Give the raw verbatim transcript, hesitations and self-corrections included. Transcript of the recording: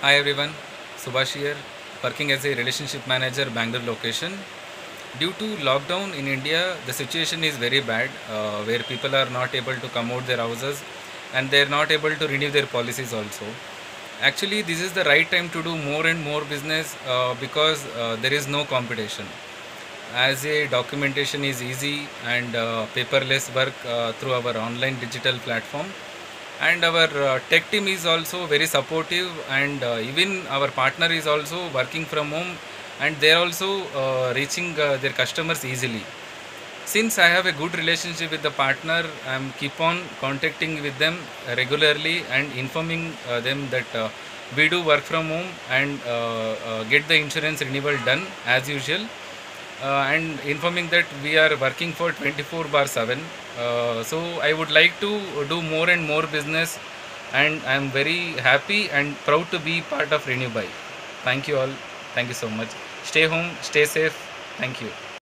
Hi everyone, Subhas here, working as a relationship manager, Bangalore location. Due to lockdown in India, the situation is very bad, uh, where people are not able to come out their houses and they are not able to renew their policies also. Actually, this is the right time to do more and more business uh, because uh, there is no competition. As a documentation is easy and uh, paperless work uh, through our online digital platform, and our uh, tech team is also very supportive, and uh, even our partner is also working from home, and they are also uh, reaching uh, their customers easily. Since I have a good relationship with the partner, I am keep on contacting with them regularly and informing uh, them that uh, we do work from home and uh, uh, get the insurance renewal done as usual, uh, and informing that we are working for twenty-four bar seven. Uh, so I would like to do more and more business, and I am very happy and proud to be part of Renew By. Thank you all. Thank you so much. Stay home, stay safe. Thank you.